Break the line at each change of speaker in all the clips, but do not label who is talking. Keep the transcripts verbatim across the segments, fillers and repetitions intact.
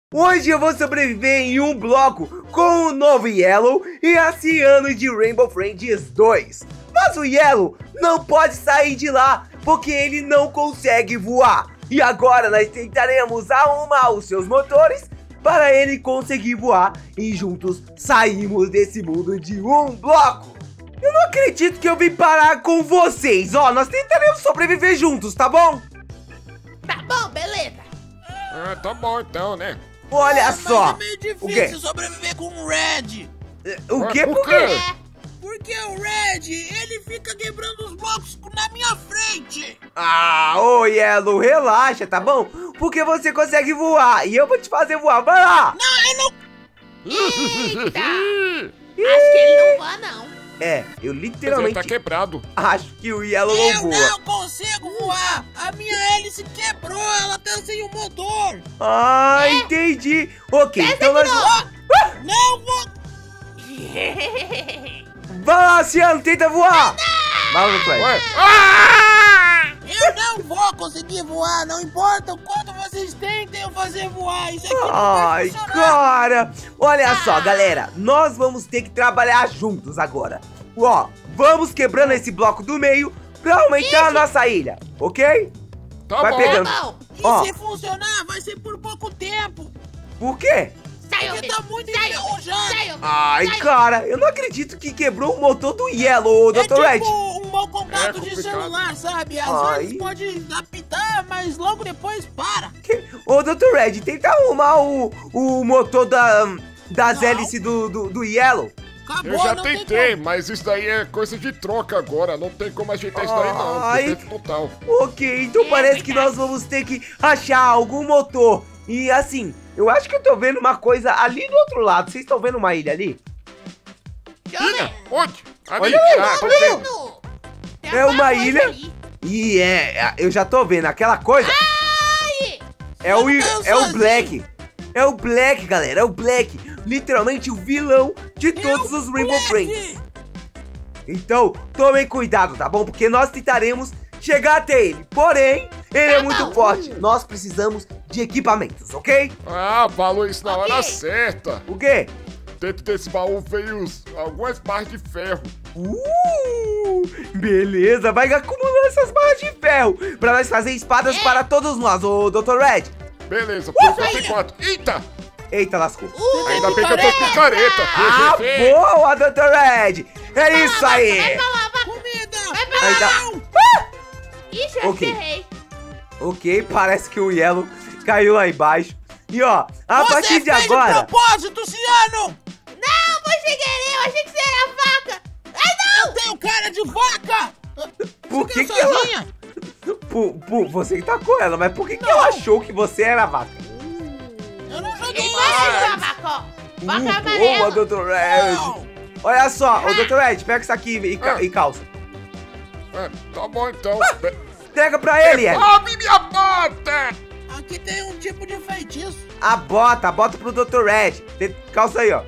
Hoje eu vou sobreviver em um bloco com o novo Yellow e a Ciano de Rainbow Friends dois. Mas o Yellow não pode sair de lá, porque ele não consegue voar. E agora nós tentaremos arrumar os seus motores para ele conseguir voar e juntos saímos desse mundo de um bloco. Eu não acredito que eu vim parar com vocês, ó, nós tentaremos sobreviver juntos, tá bom?
Tá bom, beleza.
Ah, tá bom então, né?
Olha
Ah,
só!
mas é meio
O quê?
difícil sobreviver com o Red.
O
Ué,
quê?
por
Por
quê?
quê?
É.
Porque o Red, ele fica quebrando os blocos na minha frente.
Ah, ô Yellow, relaxa, tá bom? Porque você consegue voar e eu vou te fazer voar, vai lá!
Não, eu não...
Eita! Acho que ele não voa, não.
É, eu
Ele
literalmente
tá quebrado.
acho que o Yellow não
Eu
voa.
não consigo voar. A minha hélice quebrou, ela tá sem o motor.
Ah, entendi. Ok, então nós...
Não vou...
Vai lá, Ciano, tenta voar! Vai lá, Fred.
Ué? Ah!
Eu não vou conseguir voar, não importa o quanto vocês tentem eu fazer voar. Isso aqui não vai
Ai,
funcionar.
cara! Olha só, galera, nós vamos ter que trabalhar juntos agora. Ó, vamos quebrando esse bloco do meio pra aumentar a nossa ilha, ok?
Tá
Vai
bom.
pegando.
Tá bom.
E
Ó.
se funcionar, vai ser por pouco tempo.
Por quê?
Saiu,
Porque tá muito
saiu,
enferrujado.
saiu.
Ai,
saiu.
cara, eu não acredito que quebrou o motor do Yellow,
É
doutor Red.
tipo um mau contato
É
de
complicado.
celular, sabe? Às
Ai.
vezes pode apitar, mas logo depois para.
Ô, doutor Red, tenta arrumar o, o motor da, das
Não.
hélices do, do, do Yellow.
Acabou,
Eu já
não tem
tentei,
como.
mas isso daí é coisa de troca agora. Não tem como ajeitar isso daí, não.
Ai.
Defeito total.
Ok, então
É
parece que
verdade.
nós vamos ter que achar algum motor. E assim, eu acho que eu tô vendo uma coisa ali do outro lado. Vocês estão vendo uma ilha ali?
Deixa eu ver.
Ilha? Onde? Ali,
Olha aí,
ah,
ó,
tô
olha aí.
vendo.
Mano, tem
É
alguma
uma
coisa
ilha.
ali.
E é, eu já tô vendo aquela coisa.
Ai!
É o,
Eu
é o
sozinho.
Black. É o Black, galera. É o Black. Literalmente o vilão de todos os Rainbow Friends. Então, tomem cuidado, tá bom? Porque nós tentaremos chegar até ele. Porém, ele é
Tá
muito
bom.
forte. Nós precisamos de equipamentos, ok?
Ah, falou isso na hora
Ok.
certa.
O quê?
Dentro desse baú veio os- algumas barras de ferro.
Uh, beleza, vai acumulando essas barras de ferro pra nós fazer espadas
É.
para todos nós, ô doutor Red.
Beleza, por enquanto
ilha.
tem quatro. Eita!
Eita, lascou.
Uh,
Ainda bem que eu tô com picareta.
Ah, boa, doutor Red. É isso
Vai
aí.
pra lá, vai.
Comida!
Vai pra
Aí
lá.
tá.
Ixi, eu
Ok.
errei.
Ok, parece que o Yellow caiu lá embaixo. E ó, a
Você
partir de
fez
agora...
de propósito, Ciano!
Não, foi sem querer. Eu achei que você era faca. Ai, não.
Eu tenho cara de vaca!
Por
Fica
que que ela...
sozinha.
Por, por, você que tá com ela, mas por que que ela achou que você era a vaca?
Eu não joguei
Ele pode ser
mais!
uma vaca, ó. Vaca
Uh, boa,
amarela.
doutor Red.
Não.
Olha só, ô doutor Red, pega isso aqui e, ca-
Ah.
e calça.
É, tá bom então.
Entrega pra ele, Ed.
Sobe minha bota!
Aqui tem um tipo de feitiço.
A bota, a bota pro doutor Red. Tem- Calça aí, ó.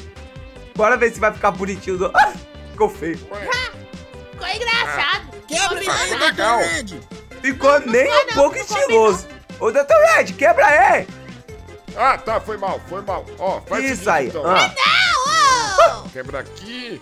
Bora ver se vai ficar bonitinho. do- Ah, ficou feio.
Ué,
Ficou engraçado.
Quebra
Ficou
aí,
Ficou
doutor
legal.
Red.
Ficou nem um
não,
pouco
não ficou
estiloso. Ô doutor Red, quebra ele.
Ah, tá, foi mal, foi mal. Ó, faz o
Isso
seguinte,
aí.
então.
Ah.
Não, ô.
Quebra aqui.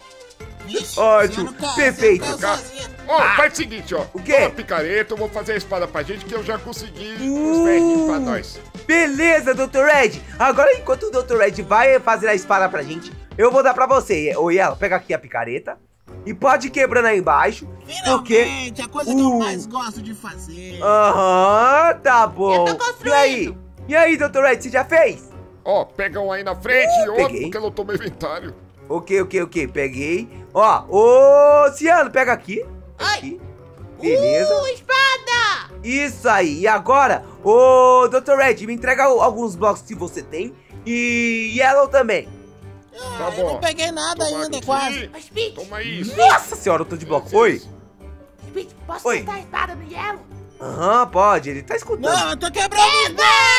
Ixi,
Ótimo,
Ciano caiu,
perfeito.
Ciano caiu sozinha.
Ó, faz o seguinte, ó.
O quê?
Toma picareta, eu vou fazer a espada pra gente que eu já consegui
Uh.
os ferrinhos pra nós.
Beleza, doutor Red. Agora, enquanto o doutor Red vai fazer a espada pra gente, eu vou dar pra você. Ô, Yellow, pega aqui a picareta. E pode ir quebrando aí embaixo. Porque...
Finalmente, a coisa que eu
Uh.
mais gosto de fazer.
Aham, tá bom.
Eu tô construindo.
E aí? E aí, doutor Red, você já fez?
Ó, pega um aí na frente
Uh,
e outro,
peguei.
porque eu não tô no inventário.
Ok, ok, ok. Peguei. Ó, ô, Ciano, pega aqui.
Ai.
Aqui. Beleza.
Uh, espada.
Isso aí. E agora, ô, doutor Red, me entrega o- alguns blocos que você tem. E Yellow também.
Ah,
Tá
eu
bom.
não peguei nada
Toma
ainda,
aqui.
quase.
Ô, Speed.
Toma isso.
Nossa senhora, eu tô de bloco. Oi?
Speed, posso
Oi.
soltar a espada no Yellow?
Aham, pode. Ele tá escutando.
Não, eu tô quebrando os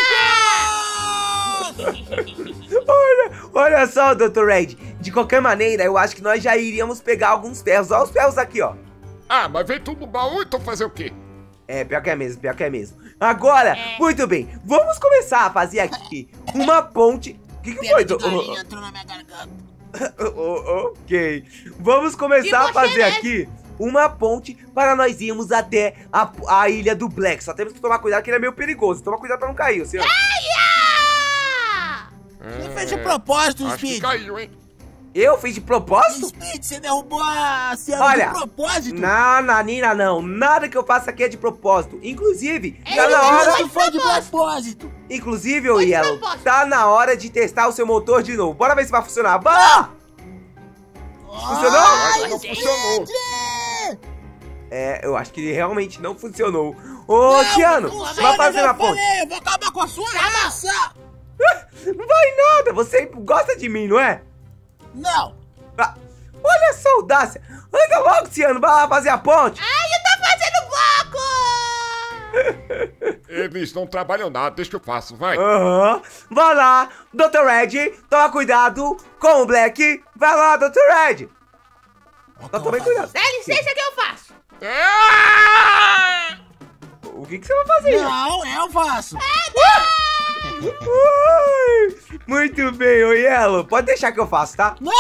blocos!
Olha, olha só, doutor Red. De qualquer maneira, eu acho que nós já iríamos pegar alguns ferros. Olha os ferros aqui, ó.
Ah, mas veio tudo no baú, então fazer o quê?
É, pior que é mesmo, pior que é mesmo. Agora,
É.
muito bem, vamos começar a fazer aqui uma ponte. O que, que foi?
Pena de
do-
galinha entrou na minha garganta.
Oh, ok. Vamos começar a
E
fazer
você, né?
aqui uma ponte para nós irmos até a, a ilha do Black. Só temos que tomar cuidado que ele é meio perigoso. Toma cuidado pra não cair, o senhor.
Ah!
Você fez de propósito,
Acho que
Speed.
caiu, hein?
Eu fiz de propósito?
Speed, você derrubou a Ciano
Olha,
de propósito.
Não, Nanina, não. Nada que eu faça aqui é de propósito. Inclusive,
Ele
tá na
não
hora.
Isso foi de propósito.
Inclusive, ô
Foi de
Yellow,
propósito.
tá na hora de testar o seu motor de novo. Bora ver se vai funcionar. Bora! Funcionou?
Acho que não funcionou.
É, eu acho que ele realmente não funcionou. Ô, Tiano, vai fazer a ponte.
Eu vou acabar com a sua raça.
Não vai nada, você gosta de mim, não é?
Não.
Ah, olha essa audácia. Anda logo, Tiano, vai lá fazer a ponte.
Ai, eu tô fazendo bloco!
Eles não trabalham nada, deixa que eu faço, vai.
Aham, vai lá, doutor Red, toma cuidado com o Black. Vai lá, doutor Red. Só tome cuidado.
Dá licença que eu faço.
Ah!
O que, que você vai fazer?
Não, eu faço.
Ai, muito bem, ô Yellow. Pode deixar que eu faço, tá?
Não!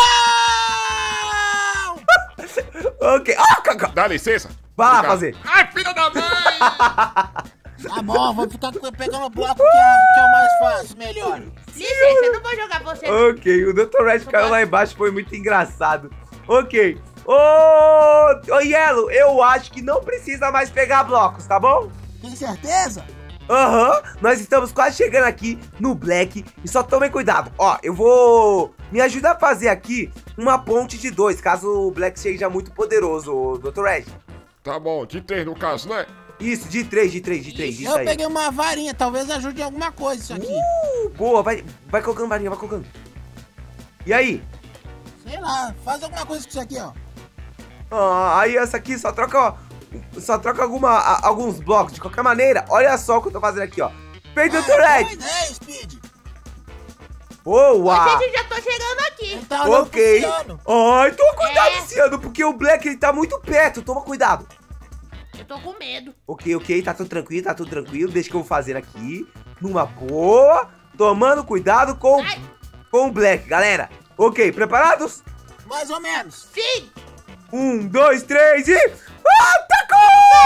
Ok. Ah, caca.
Dá licença.
Vai lá
Obrigado.
fazer.
Ai, filha da mãe!
Tá bom, vou ficar pegando o bloco que é, que é o mais fácil, melhor.
Licença, eu não vou jogar você. não.
Ok, o doutor Red caiu lá embaixo, foi muito engraçado. Ok. Ô, ô Yellow, eu acho que não precisa mais pegar blocos, tá bom?
Tem certeza?
Aham, nós estamos quase chegando aqui no Black. E só tomem cuidado. Ó, eu vou me ajudar a fazer aqui uma ponte de dois, caso o Black seja muito poderoso, doutor Red.
Tá bom, de três no caso, né?
Isso, de três, de três, de três, isso
Eu
aí.
peguei uma varinha, talvez ajude em alguma coisa isso aqui.
Uh, boa, vai, vai colocando varinha, vai colocando. E aí?
Sei lá, faz alguma coisa com isso aqui, ó.
Ah, aí essa aqui só troca, ó, só troca alguma, a- alguns blocos. De qualquer maneira, olha só o que eu tô fazendo aqui, ó. Feito, doutor
boa
Red.
ideia, Speed.
Boa.
Gente, já tô chegando aqui.
Ele tá olhando
Ok.
pro Ciano.
Ai, toma cuidado,
É.
Ciano, porque o Black, ele tá muito perto. Toma cuidado.
Eu tô com medo.
Ok, ok, tá tudo tranquilo, tá tudo tranquilo. Deixa que eu vou fazer aqui. Numa boa. Tomando cuidado com,
Ai.
com o Black, galera. Ok, preparados?
Mais ou menos.
Sim!
Um, dois, três e... Atacou!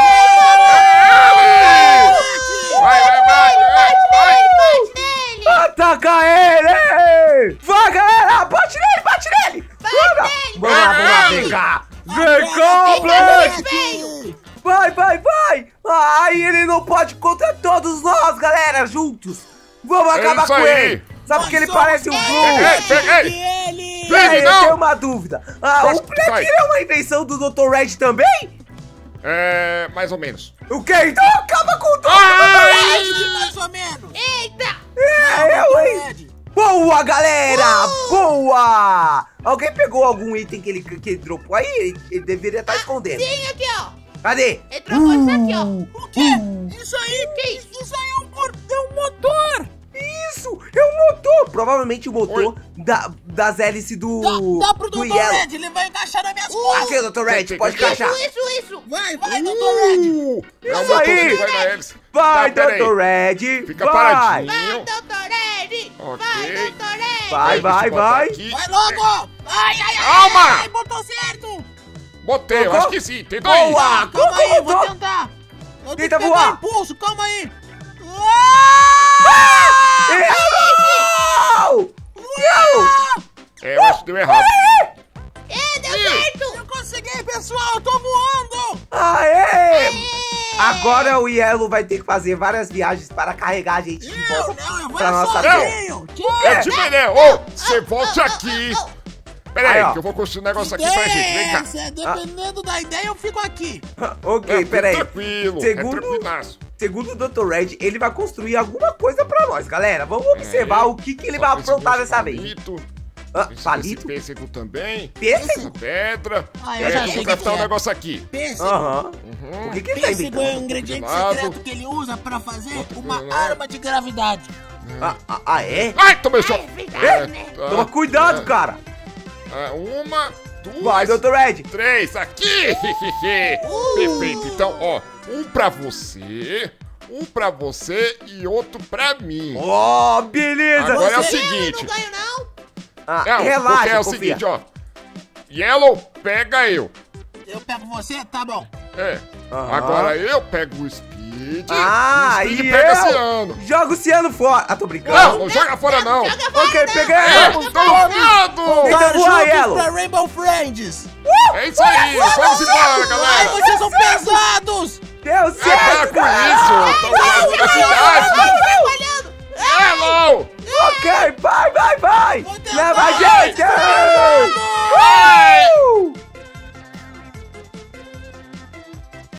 Vai, vai, vai! vai.
Bate nele!
Ataca ele! Vai, galera! Bate nele, bate nele!
Bate
Vamos!
nele,
Vamos lá, vamos lá,
bate
vem
nele.
cá! Vem cá, Black!
Veio.
Vai, vai, vai! Ai, ele não pode contra todos nós, galera, juntos! Vamos
É
acabar
isso
com
aí.
ele! Sabe porque ele
Nós somos
parece um
ele.
Blue?
Ei, peguei!
E ele!
Ei,
Peraí, eu
não.
tenho uma dúvida. Ah,
Posso-
o Black
vai.
é uma invenção do doutor Red também?
É, mais ou menos.
O quê? Então acaba com tudo!
Ai!
Mais ou menos.
Eita!
É, eu, hein?
Red.
Boa, galera! Boa! Alguém pegou algum item que ele, que ele dropou aí? Ele, ele deveria estar escondendo.
Sim, aqui, ó.
Cadê?
Ele trocou isso aqui, ó.
O quê? Isso aí,
Que isso?
isso aí é um, por- é um motor.
Isso! É um motor! Provavelmente o motor da, das hélices do.
Dá, dá pro
do
doutor
Yellow.
Red, ele vai encaixar nas minhas costas.
Aqui, doutor Red,
Tem,
pode
tem,
encaixar.
Isso, isso, isso.
Vai, vai, doutor Red.
Uh, é
Isso
o motor
aí.
que vai na hélice.
Vai,
Tá, pera aí.
doutor Red!
Fica
vai!
paradinho.
Vai, doutor Ed.
Ok.
Vai, doutor Ed.
Vai,
Deixa eu
vai,
botar
vai!
aqui.
Vai logo. Ai, ai, ai.
Calma.
Ai, botou certo.
Botei, eu
Colocou?
acho que sim. Tenta aí.
Boa!
Calma aí, vou
Colocou?
tentar. Eu tenho
Tenta
que pegar
voar.
impulso, calma aí.
Errou! Não!
É, eu acho que deu errado.
É, deu
Eu
certo.
consegui, pessoal, eu tô voando.
Aê! Agora o Yellow vai ter que fazer várias viagens para carregar a gente de
Eu
volta
não, eu vou
pra nossa
sozinho.
É de Belém. Ô, você volte aqui. Pera
Aí,
aí,
ó.
que eu vou construir um negócio aqui pra gente. Vem cá.
Essa, dependendo da ideia, eu fico aqui.
Ok,
É,
peraí.
Tranquilo,
Segundo-
é tranquilaço.
Segundo o doutor Red, ele vai construir alguma coisa pra nós, galera. Vamos observar
É.
o que, que ele
Só
vai
esse
aprontar
gosto
dessa vez.
palito,
Ah,
esse-
palito?
Esse pêssego também.
Pêssego?
Essa pedra.
Ah, eu
é,
já
eu
sei
vou
que
craftar um
é.
negócio aqui.
Pêssego.
Aham.
Uhum.
O que, que ele tá
Pêssego é um
inventando?
ingrediente
Lado.
secreto que ele usa pra fazer uma
Uhum.
arma de gravidade.
Ah, ah, ah, é?
Ai, tomei
É
choque.
verdade, né?
tá.
Toma cuidado,
É,
cara.
é, uma, duas,
Vai, doutor Red.
três, aqui.
Uh.
Perfeito. Então, ó, um pra você, Um pra você e outro pra mim.
Ó, oh, beleza.
Agora é o
Você
seguinte.
não ganho, não.
Ah,
Não,
relaxa,
porque é o
confia.
seguinte, ó. Yellow, pega eu.
Eu pego você? Tá bom.
É.
Aham.
Agora eu pego o Speed.
Ah,
e o Speed
e
pega
eu
Ciano.
joga o Ciano fora. Ah, tô brincando.
Não, não joga fora não.
Joga fora,
Ok,
não.
peguei.
É,
Vamos,
tô
vamos.
voando.
Então
Tá
voa,
juntos
Yellow.
pra Rainbow Friends.
É isso aí, vamos embora,
Ai,
galera.
vocês são pesados.
Deu
É, para
certo,
com
cara.
isso. Tô voando na cidade.
Vai trabalhando.
Yellow.
Ok, vai, vai, vai.
Vou tentar.
Leva a gente.